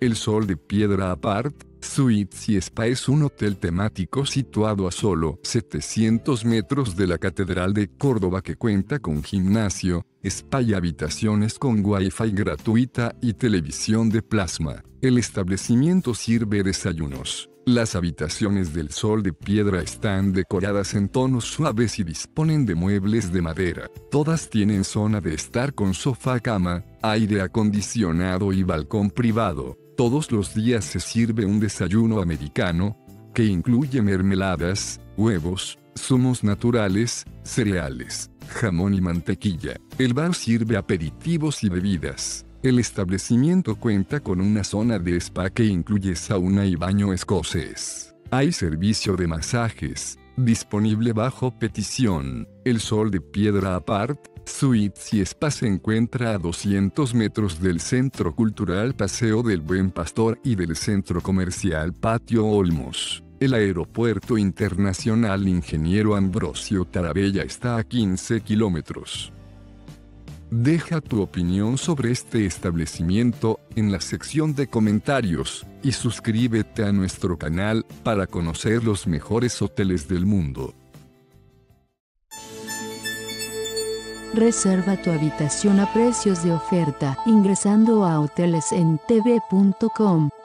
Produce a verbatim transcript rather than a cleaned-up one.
El Sol de Piedra Apart Suites y Spa es un hotel temático situado a solo setecientos metros de la Catedral de Córdoba que cuenta con gimnasio, spa y habitaciones con wifi gratuita y televisión de plasma. El establecimiento sirve desayunos. Las habitaciones del Sol de Piedra están decoradas en tonos suaves y disponen de muebles de madera. Todas tienen zona de estar con sofá-cama, aire acondicionado y balcón privado. Todos los días se sirve un desayuno americano, que incluye mermeladas, huevos, zumos naturales, cereales, jamón y mantequilla. El bar sirve aperitivos y bebidas. El establecimiento cuenta con una zona de spa que incluye sauna y baño escocés. Hay servicio de masajes, disponible bajo petición. El Sol de Piedra Apart Suites y Spa se encuentra a doscientos metros del Centro Cultural Paseo del Buen Pastor y del Centro Comercial Patio Olmos. El Aeropuerto Internacional Ingeniero Ambrosio Tarabella está a quince kilómetros. Deja tu opinión sobre este establecimiento en la sección de comentarios y suscríbete a nuestro canal para conocer los mejores hoteles del mundo. Reserva tu habitación a precios de oferta ingresando a hoteles en t v punto com.